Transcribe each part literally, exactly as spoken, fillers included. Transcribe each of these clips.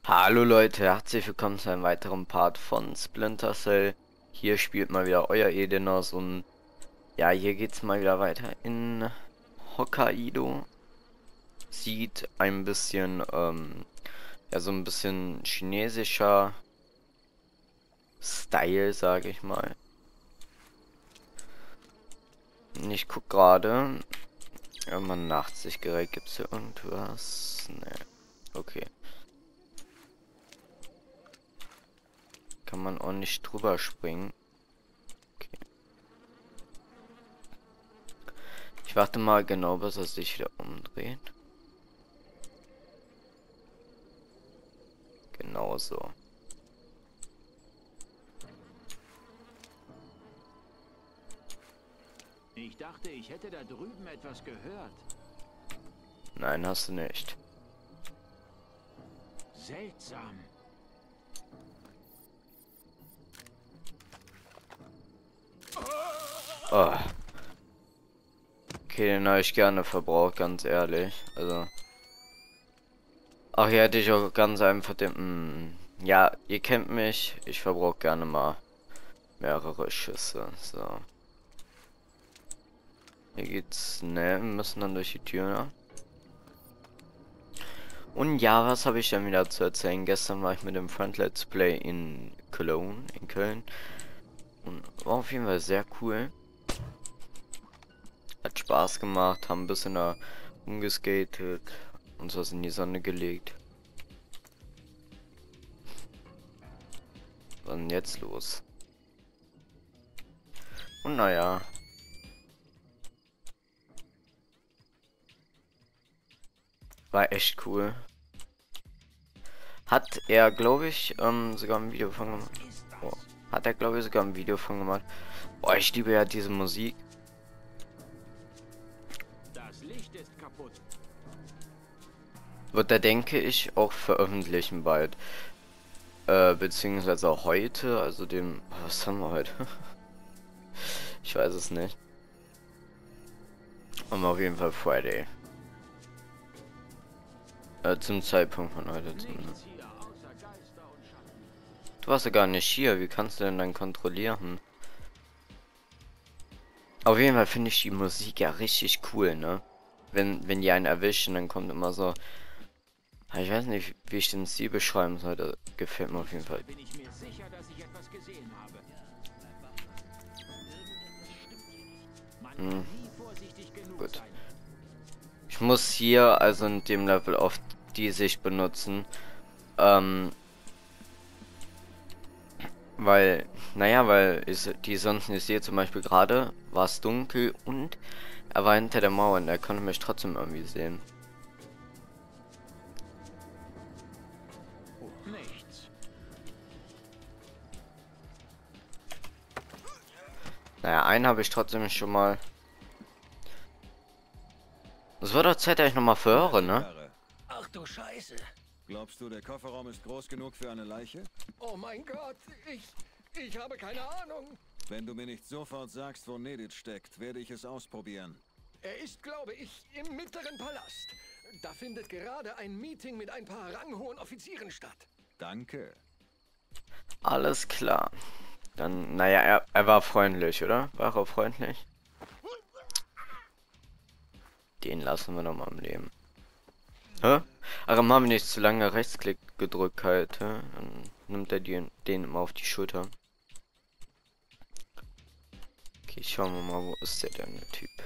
Hallo Leute, herzlich willkommen zu einem weiteren Part von Splinter Cell. Hier spielt mal wieder euer Edenos und ja, hier geht's mal wieder weiter in Hokkaido. Sieht ein bisschen, ähm, ja, so ein bisschen chinesischer Style, sage ich mal. Und ich guck gerade, ja, mein Nachtsichtgerät, gibt's hier irgendwas? Ne, okay. Kann man auch nicht drüber springen. Okay. Ich warte mal genau, bis er sich wieder umdreht. Genau so. Ich dachte, ich hätte da drüben etwas gehört. Nein, hast du nicht. Seltsam. Oh. Okay, den habe ich gerne verbraucht, ganz ehrlich. Also. Ach, hier hätte ich auch ganz einfach den. Hm, ja, ihr kennt mich. Ich verbrauche gerne mal mehrere Schüsse. So. Hier geht's. Ne, wir müssen dann durch die Tür. Ja? Und ja, was habe ich denn wieder zu erzählen? Gestern war ich mit dem Front Let's Play in Cologne, in Köln. Und war auf jeden Fall sehr cool. Hat Spaß gemacht, haben ein bisschen da umgeskatet, uns was in die Sonne gelegt. Was ist denn jetzt los? Und naja. War echt cool. Hat er, glaube ich, ähm, sogar ein Video von gemacht. Oh. Hat er, glaube ich, sogar ein Video von gemacht. Boah, ich liebe ja diese Musik. Das Licht ist kaputt. Wird er, denke ich, auch veröffentlichen bald. Äh, beziehungsweise auch heute, also dem. Was haben wir heute? Ich weiß es nicht. Aber auf jeden Fall Friday. Äh, zum Zeitpunkt von heute zumindest. Hier außer Geister und Schatten. Du warst ja gar nicht hier, wie kannst du denn dann kontrollieren? Auf jeden Fall finde ich die Musik ja richtig cool, ne? Wenn, wenn die einen erwischen, dann kommt immer so. Ich weiß nicht, wie ich den Stil beschreiben soll, das gefällt mir auf jeden Fall. Bin ich mir sicher, dass ich etwas gesehen habe. Man kann Hm, nie vorsichtig genug gut. sein. Ich muss hier also in dem Level oft die Sicht benutzen. Ähm. Weil, naja, weil ist die sonst nicht sehe, zum Beispiel gerade war es dunkel und er war hinter der Mauer und er konnte mich trotzdem irgendwie sehen. Nichts. Naja, einen habe ich trotzdem schon mal. Es wird doch Zeit, dass ich nochmal verhöre, ne? Ach du Scheiße. Glaubst du, der Kofferraum ist groß genug für eine Leiche? Oh mein Gott, ich, ich habe keine Ahnung. Wenn du mir nicht sofort sagst, wo Nedit steckt, werde ich es ausprobieren. Er ist, glaube ich, im mittleren Palast. Da findet gerade ein Meeting mit ein paar ranghohen Offizieren statt. Danke. Alles klar. Dann, naja, er, er war freundlich, oder? War er freundlich? Den lassen wir noch mal am Leben. Hä? Aber haben wir nicht zu lange Rechtsklick gedrückt halt, hä? Dann nimmt er den, den immer auf die Schulter. Okay, schauen wir mal, wo ist der denn, der Typ?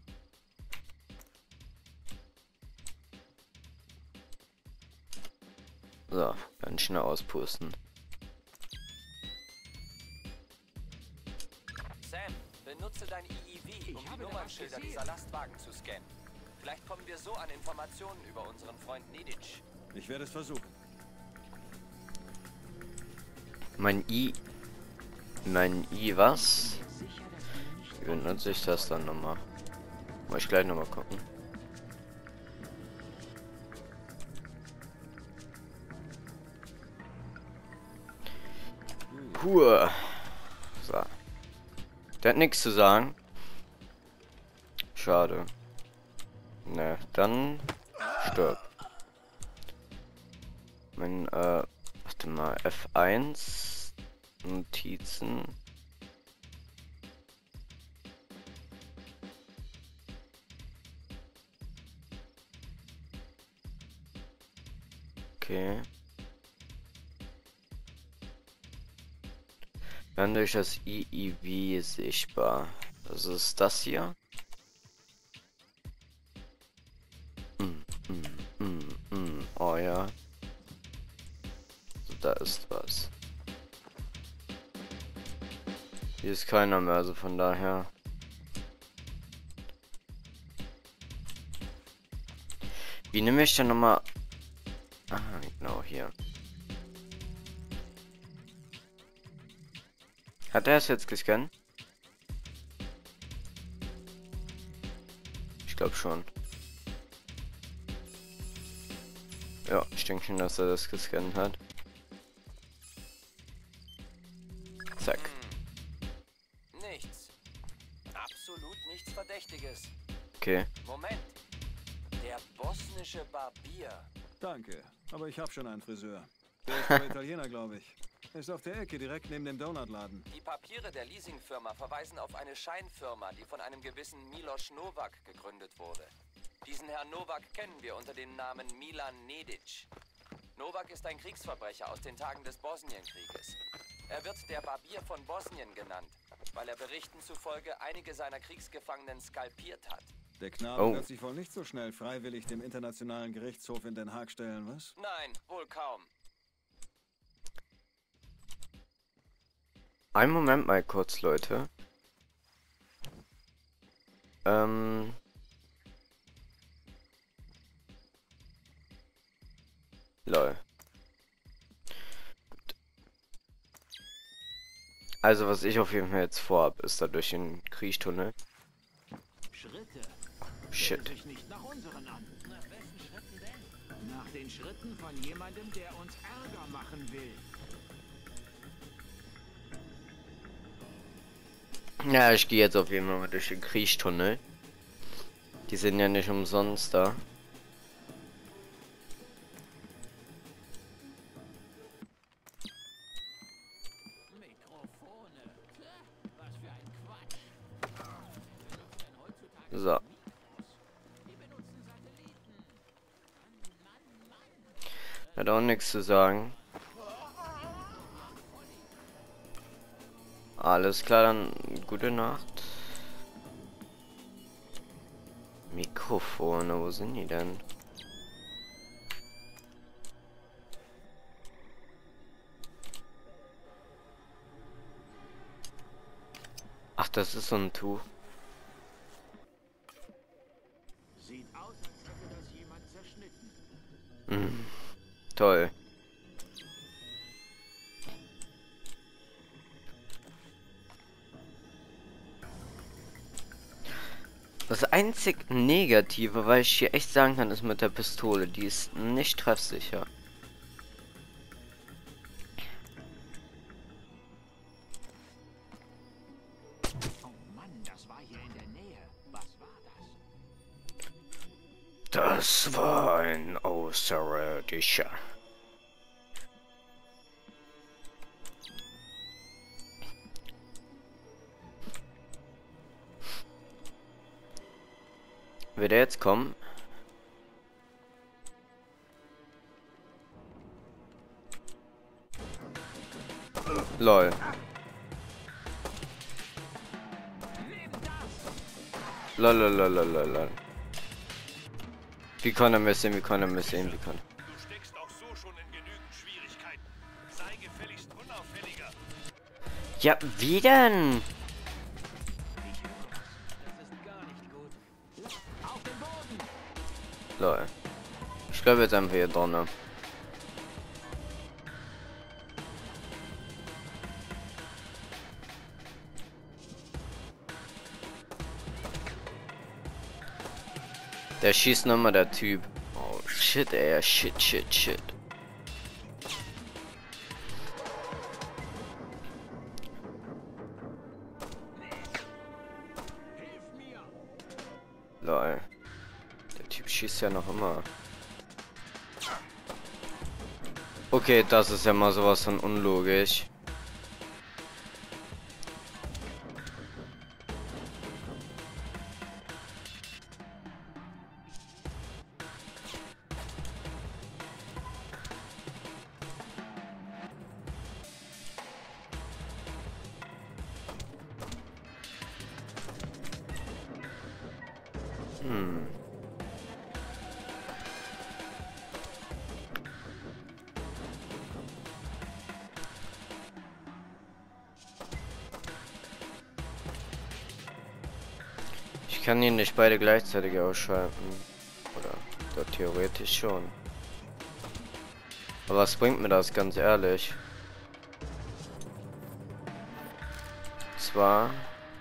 So, ganz schnell auspusten. Sam, benutze dein I I V, um Ich die habe da Nummernschilder was dieser gesehen. Lastwagen zu scannen. Vielleicht kommen wir so an Informationen über unseren Freund Nedic. Ich werde es versuchen. Mein I... Mein I was? Sicher, dass wir nicht Wie benutze ich das dann nochmal? Muss ich gleich nochmal gucken. Puh. So. Der hat nichts zu sagen. Schade. Ne, dann stirb. Mein, äh, warte mal, F eins, Notizen. Okay. Dann durch das I I V sichtbar. Das ist das hier. Mm, mm, mm, mm. Oh ja. So, da ist was. Hier ist keiner mehr, also von daher. Wie nehme ich denn nochmal? Ah, genau hier. Hat er es jetzt gescannt? Ich glaube schon. Ja, ich denke schon, dass er das gescannt hat. Zack. Hm. Nichts. Absolut nichts Verdächtiges. Okay. Moment. Der bosnische Barbier. Danke, aber ich habe schon einen Friseur. Der ist aber Italiener, glaube ich. Er ist auf der Ecke, direkt neben dem Donutladen. Die Papiere der Leasingfirma verweisen auf eine Scheinfirma, die von einem gewissen Milos Novak gegründet wurde. Diesen Herrn Novak kennen wir unter dem Namen Milan Nedic. Novak ist ein Kriegsverbrecher aus den Tagen des Bosnienkrieges. Er wird der Barbier von Bosnien genannt, weil er Berichten zufolge einige seiner Kriegsgefangenen skalpiert hat. Der Knabe Oh. wird sich wohl nicht so schnell freiwillig dem Internationalen Gerichtshof in Den Haag stellen, was? Nein, wohl kaum. Einen Moment mal kurz, Leute. Ähm. Lol. Gut. Also was ich auf jeden Fall jetzt vorhab, ist da durch den Kriechtunnel. Schritte. Shit. Hört sich nicht nach unseren an. Nach wessen Schritten denn? Nach den Schritten von jemandem, der uns Ärger machen will. Ja, ich gehe jetzt auf jeden Fall mal durch den Kriechtunnel. Die sind ja nicht umsonst da. Mikrofone. Tja, was für ein Quatsch. Wer nutzt denn heutzutage So. Die benutzen Satelliten. Mann, Mann, Mann. Hat auch nichts zu sagen. Alles klar, dann gute Nacht. Mikrofone, wo sind die denn? Ach, das ist so ein Tuch. Sieht aus, als hätte das jemand zerschnitten. Mhm. Toll. Das einzig Negative, weil ich hier echt sagen kann, ist mit der Pistole. Die ist nicht treffsicher. Oh Mann, das war hier in der Nähe. Was war das? Das war ein Außerirdischer. Wird er jetzt kommen? Lol. Lol, lol, lol, lol, lol, lol. Wie kann er mir sehen, wie kann er mir sehen, wie kann er... Du steckst auch so schon in genügend Schwierigkeiten. Sei gefälligst unauffälliger. Ja, wie denn? Das ist gar nicht gut. Auf den Boden! Lol. Ich glaube jetzt einfach hier drinnen. Der schießt nochmal, der Typ. Oh shit, ey, shit, shit, shit. Hilf mir! Lol. Der Typ schießt ja noch immer. Okay, das ist ja mal sowas von unlogisch. Hm. Ich kann ihn nicht beide gleichzeitig ausschalten. Oder doch theoretisch schon. Aber was bringt mir das, ganz ehrlich? Zwar...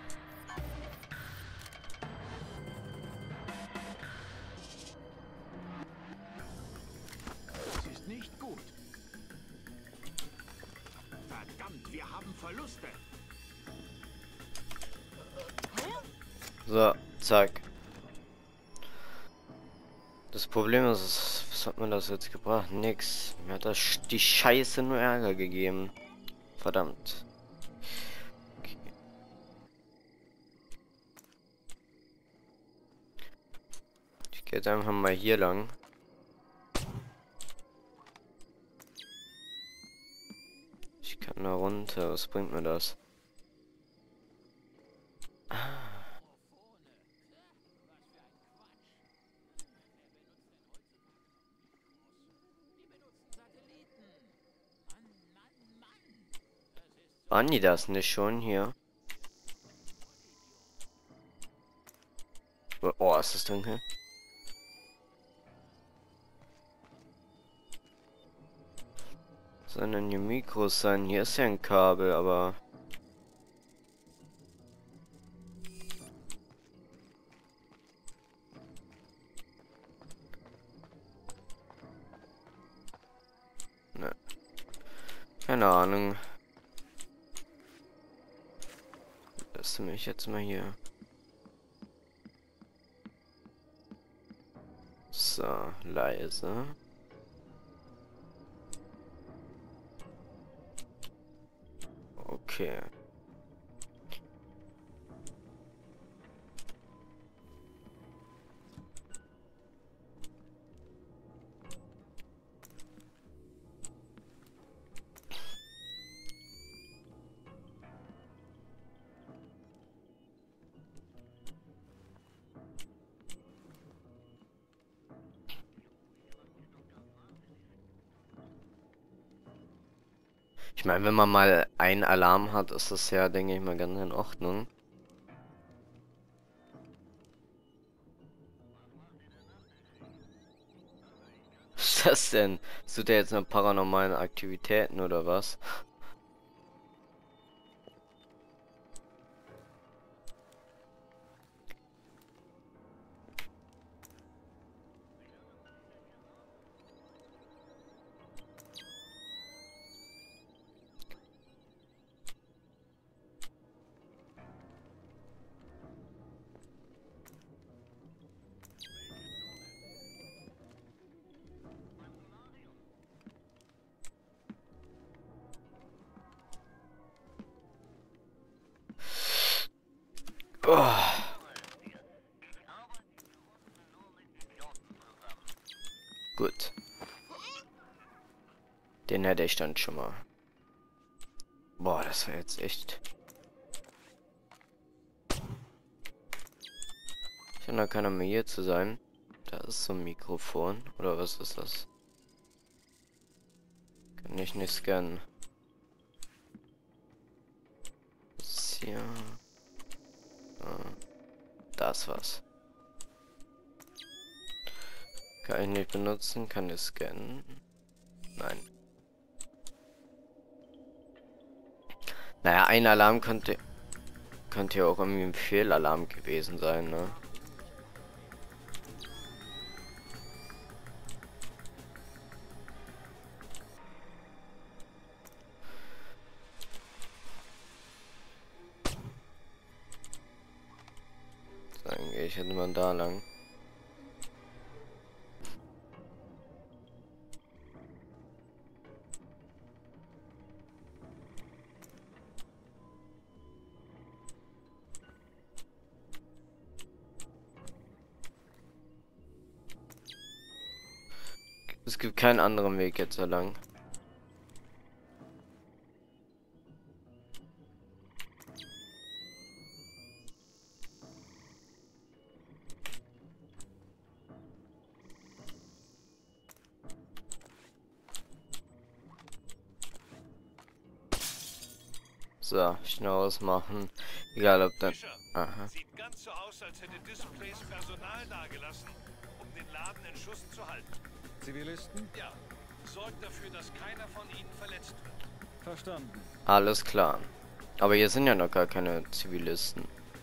Das ist nicht gut. Verdammt, wir haben Verluste. So, zack. Das Problem ist, was hat mir das jetzt gebracht? Nix. Mir hat das Sch- die Scheiße nur Ärger gegeben. Verdammt. Okay. Ich gehe jetzt einfach mal hier lang. Ich kann da runter. Was bringt mir das? Waren die das nicht schon hier? Oh, ist das dunkel? Sollen denn hier Mikros sein? Hier ist ja ein Kabel, aber... Ne. Keine Ahnung. Lass mich jetzt mal hier. So, leise. Okay. Ich meine, wenn man mal einen Alarm hat, ist das ja, denke ich mal, ganz in Ordnung. Was ist das denn? Tut der jetzt noch paranormalen Aktivitäten oder was? Oh. Gut. Den hätte ich dann schon mal. Boah, das war jetzt echt. Scheint da keiner mehr hier zu sein. Da ist so ein Mikrofon. Oder was ist das? Kann ich nicht scannen. Was ist hier? Ah, das war's. Kann ich nicht benutzen, kann ich scannen? Nein. Naja, ein Alarm könnte könnte ja auch irgendwie ein Fehlalarm gewesen sein, ne? Dann gehe ich jetzt mal da lang. Es gibt keinen anderen Weg jetzt so lang. So, schnell ausmachen. Egal ob dann. Fischer, Aha. sieht ganz so aus, als hätte Displays Personal dagelassen, um den Laden in Schuss zu halten. Zivilisten? Ja, sorgt dafür, dass keiner von ihnen verletzt wird. Verstanden. Alles klar. Aber hier sind ja noch gar keine Zivilisten.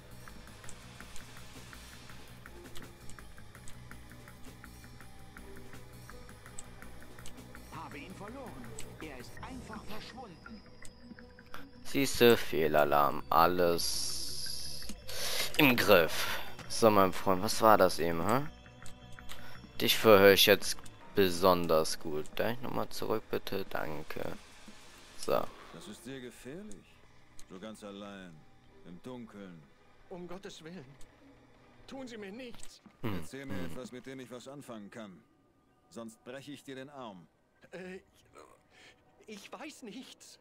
Habe ihn verloren. Er ist einfach verschwunden. Siehste, Fehlalarm. Alles im Griff. So, mein Freund, was war das eben, hä? Dich verhöre ich jetzt besonders gut. Gleich nochmal zurück, bitte. Danke. So. Das ist sehr gefährlich. So ganz allein. Im Dunkeln. Um Gottes Willen. Tun Sie mir nichts. Hm. Erzähl mir etwas, mit dem ich was anfangen kann. Sonst breche ich dir den Arm. Äh, ich weiß nichts.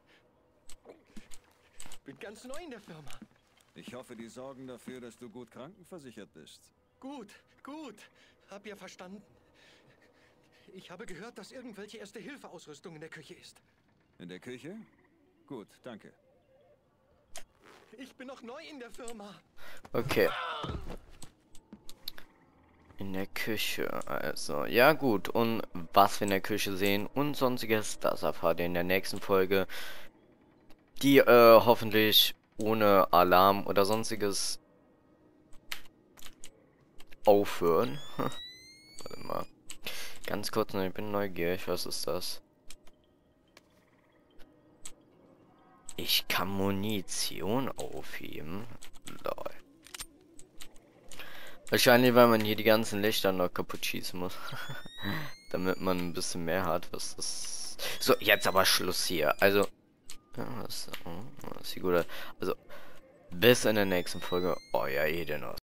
Bin ganz neu in der Firma. Ich hoffe, die sorgen dafür, dass du gut krankenversichert bist. Gut, gut. Hab ja verstanden. Ich habe gehört, dass irgendwelche Erste-Hilfe-Ausrüstung in der Küche ist. In der Küche? Gut, danke. Ich bin noch neu in der Firma. Okay. In der Küche, also. Ja gut, und was wir in der Küche sehen und sonstiges, das erfahrt ihr in der nächsten Folge. Die äh, hoffentlich ohne Alarm oder sonstiges aufhören. Warte mal. Ganz kurz, ich bin neugierig, was ist das? Ich kann Munition aufheben. Lol. Wahrscheinlich, weil man hier die ganzen Lichter noch kaputt schießen muss. Damit man ein bisschen mehr hat, was das... So, jetzt aber Schluss hier. Also... Ja, das, oh, das sieht gut aus. Also, bis in der nächsten Folge. Euer Edenos.